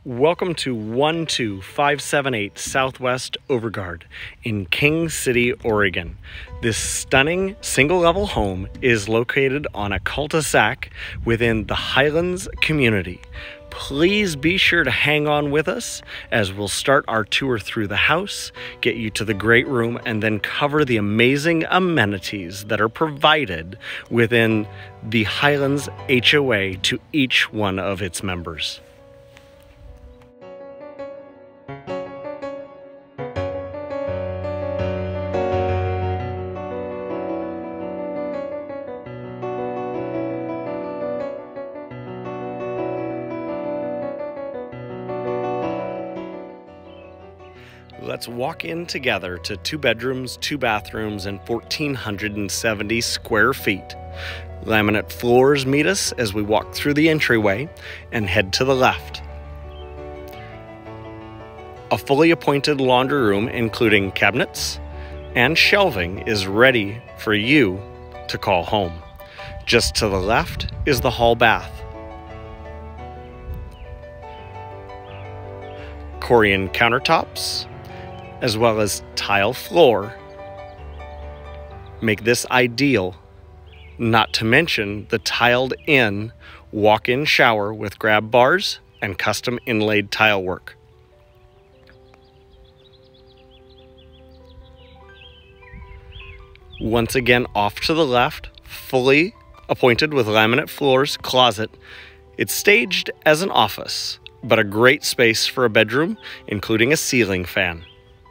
Welcome to 12578 Southwest Overgaard in King City, Oregon. This stunning single-level home is located on a cul-de-sac within the Highlands community. Please be sure to hang on with us as we'll start our tour through the house, get you to the great room, and then cover the amazing amenities that are provided within the Highlands HOA to each one of its members. Let's walk in together to 2 bedrooms, 2 bathrooms, and 1,470 square feet. Laminate floors meet us as we walk through the entryway and head to the left. A fully appointed laundry room, including cabinets and shelving, is ready for you to call home. Just to the left is the hall bath. Corian countertops, as well as tile floor, make this ideal, not to mention the tiled-in walk-in shower with grab bars and custom inlaid tile work. Once again, off to the left, fully appointed with laminate floors, closet. It's staged as an office, but a great space for a bedroom, including a ceiling fan.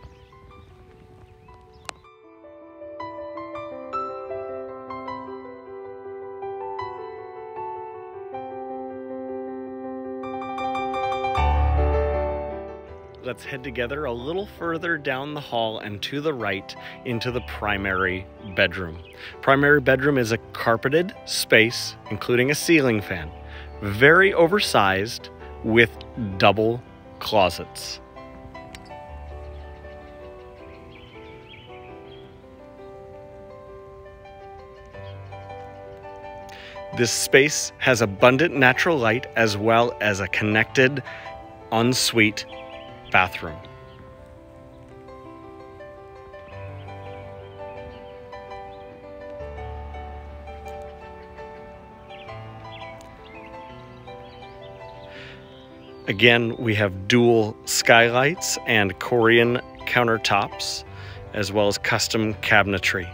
Let's head together a little further down the hall and to the right into the primary bedroom. Primary bedroom is a carpeted space, including a ceiling fan. Very oversized with double closets. This space has abundant natural light as well as a connected ensuite bathroom. Again, we have dual skylights and Corian countertops, as well as custom cabinetry.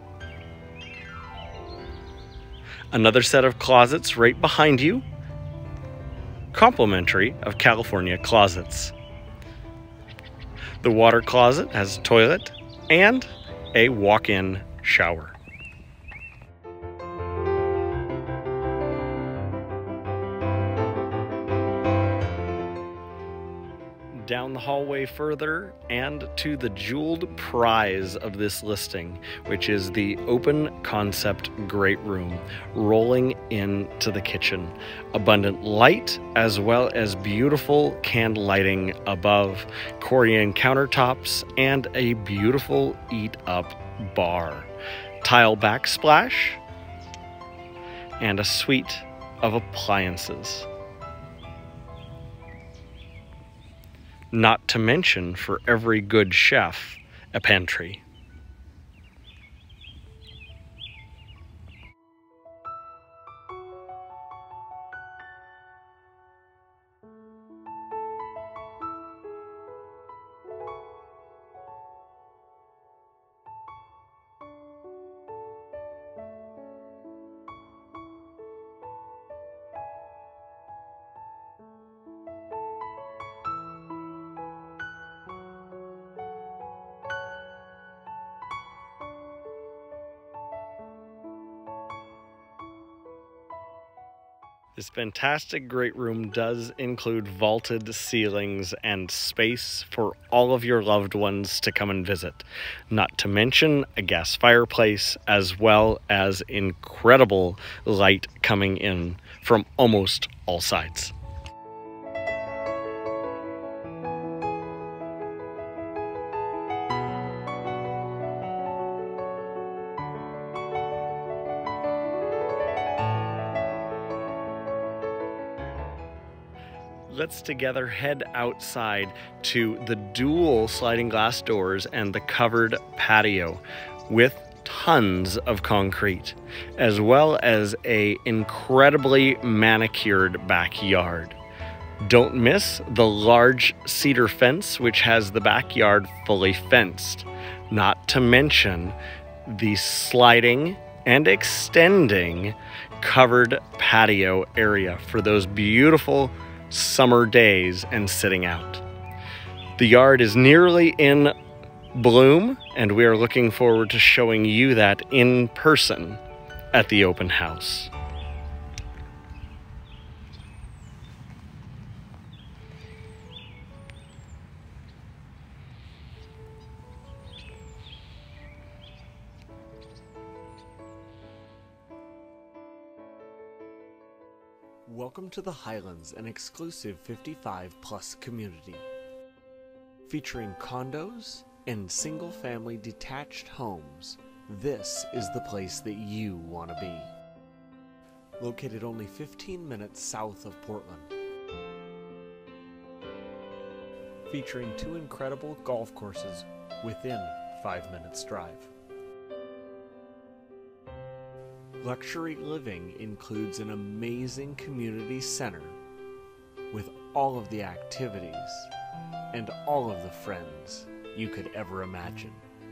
Another set of closets right behind you, complimentary of California closets. The water closet has a toilet and a walk-in shower. Down the hallway further and to the jeweled prize of this listing, which is the open concept great room rolling into the kitchen. Abundant light as well as beautiful candle lighting above, Corian countertops, and a beautiful eat-up bar. Tile backsplash and a suite of appliances. Not to mention, for every good chef, a pantry. This fantastic great room does include vaulted ceilings and space for all of your loved ones to come and visit. Not to mention a gas fireplace, as well as incredible light coming in from almost all sides. let's together head outside to the dual sliding glass doors and the covered patio with tons of concrete, as well as an incredibly manicured backyard. Don't miss the large cedar fence, which has the backyard fully fenced, not to mention the sliding and extending covered patio area for those beautiful summer days and sitting out. The yard is nearly in bloom, and we are looking forward to showing you that in person at the open house. Welcome to the Highlands, an exclusive 55+ community featuring condos and single-family detached homes. This is the place that you want to be. Located only 15 minutes south of Portland. Featuring 2 incredible golf courses within 5 minutes drive. Luxury living includes an amazing community center with all of the activities and all of the friends you could ever imagine.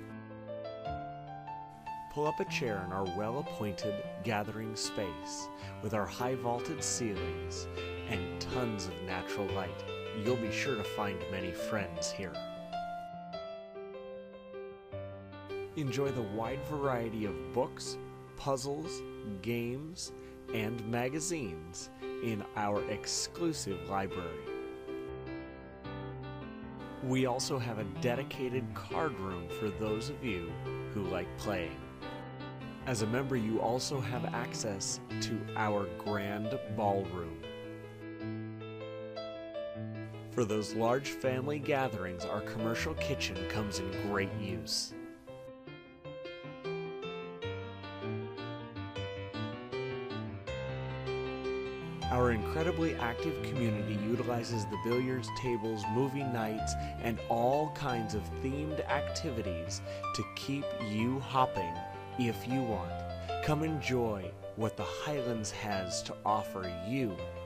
Pull up a chair in our well-appointed gathering space with our high vaulted ceilings and tons of natural light. You'll be sure to find many friends here. Enjoy the wide variety of books, puzzles, games, and magazines in our exclusive library. We also have a dedicated card room for those of you who like playing. As a member, you also have access to our grand ballroom. For those large family gatherings, our commercial kitchen comes in great use. Our incredibly active community utilizes the billiards tables, movie nights, and all kinds of themed activities to keep you hopping if you want. Come enjoy what the Highlands has to offer you